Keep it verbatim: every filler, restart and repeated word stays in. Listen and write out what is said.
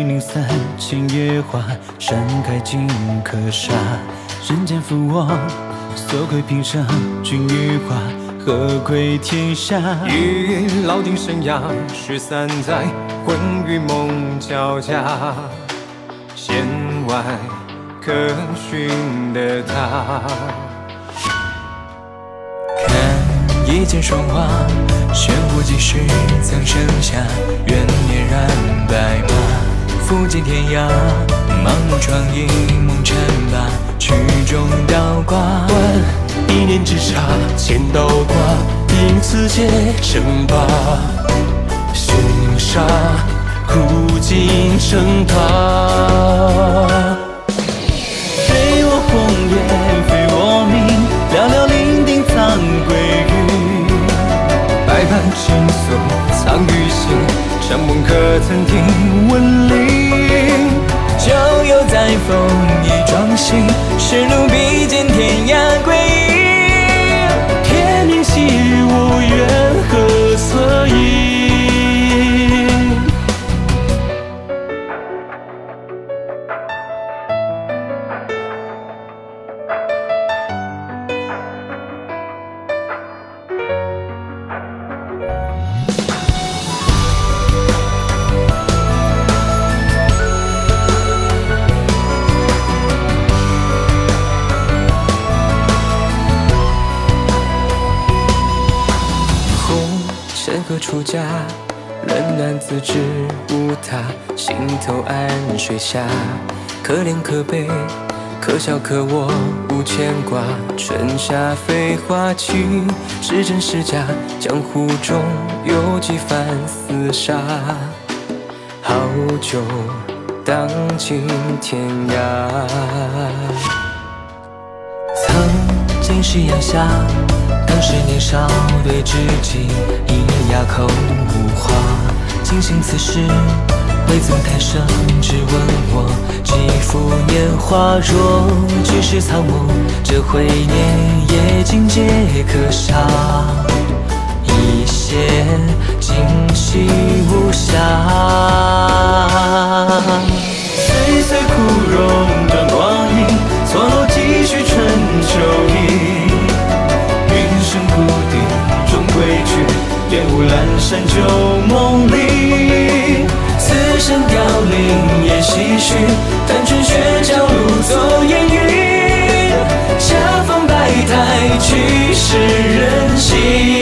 零零三，千叶花，山开尽可杀。人间负我，所愧平生，君与花，何愧天下？ 一老定生涯，十三载，魂与梦交加。弦外可寻的他。 一剑霜华，玄武济世曾盛夏，元年染白马，负尽天涯，盲目创意梦尘吧，曲终倒挂。 换一念之差，千刀挂，因此皆成疤。寻杀，苦尽生他。 非我红颜，非我命，寥寥零丁藏归于。 百般情愫藏于心，山盟可曾听闻铃？ 郊游在风一壮行，是奴比肩天涯归隐。 天明昔日无缘，何色影？ 山河出家，冷暖自知无他，心头安水下。可怜可悲，可笑可我无牵挂。春夏飞花去，是真是假？江湖中有几番厮杀，好酒荡尽天涯。 曾经是阳夏。 当时年少对知己，一哑口无话。今行此事，未曾太生，只问我几复年华。若只是草木，这回年也尽皆可杀。一线今夕无暇，岁岁枯荣断光阴，错落几许春秋意。 云深谷底终归去，烟雾阑珊旧梦里。此生凋零也唏嘘，但春雪朝露走烟云。恰逢百态，去世人心。